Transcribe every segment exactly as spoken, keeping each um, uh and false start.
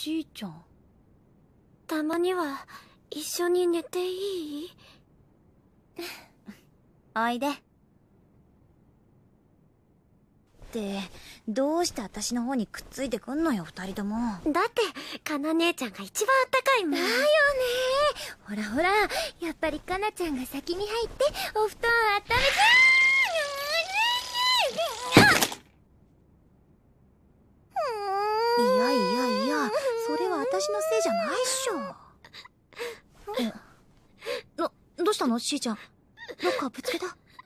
しーちゃん。 たまには一緒に寝ていい？ おいで。ってどうして私の方にくっついてくんのよ、二人とも。 だってかな姉ちゃんが一番あったかいもん。だよね。ほらほら、やっぱりかなちゃんが先に入ってお布団温めて。 いやいやいや、それは私のせいじゃないっしょ。ど、どうしたの、しーちゃん。どっかぶつけた？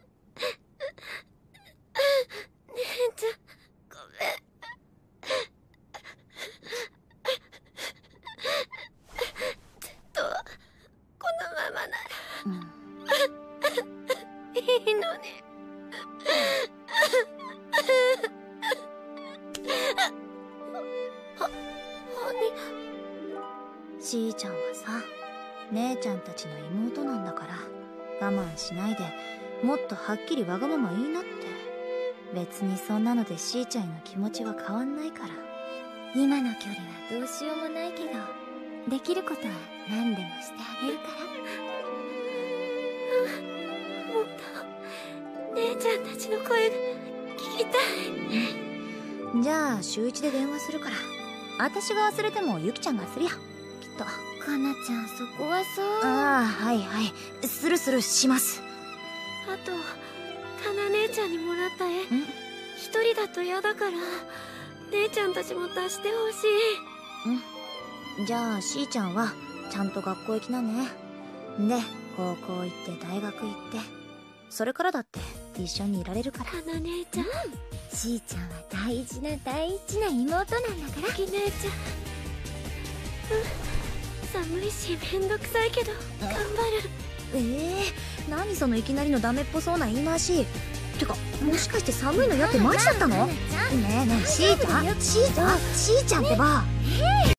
姉ちゃん、ごめん。ずっとこのままなら、うん、いいのに。は、はに。 しーちゃんはさ、姉ちゃんたちの妹なんだから、我慢しないでもっとはっきりわがまま言いなって。別にそんなのでしーちゃんへの気持ちは変わんないから。 今の距離はどうしようもないけど、できることは何でもしてあげるから。もっと姉ちゃんたちの声が聞きたい。じゃあ週一で電話するから、私が忘れてもゆきちゃんがするよ、きっと。 かなちゃん、そこはさ。 ああ、はいはい、するするします。 あとかな姉ちゃんにもらった絵、一人だと嫌だから姉ちゃんたちも出してほしい。うんじゃあしーちゃんはちゃんと学校行きなね。で高校行って大学行って、それからだって一緒にいられるから。 かな姉ちゃん、うん、しーちゃんは大事な大事な妹なんだから。き姉ちゃん、うん、寒いしめんどくさいけど頑張る。 ええー、何そのいきなりのダメっぽそうな言い回し。てかもしかして寒いの嫌ってマジだったの？ねえねえしーちゃんしーちゃんしーちゃんってば。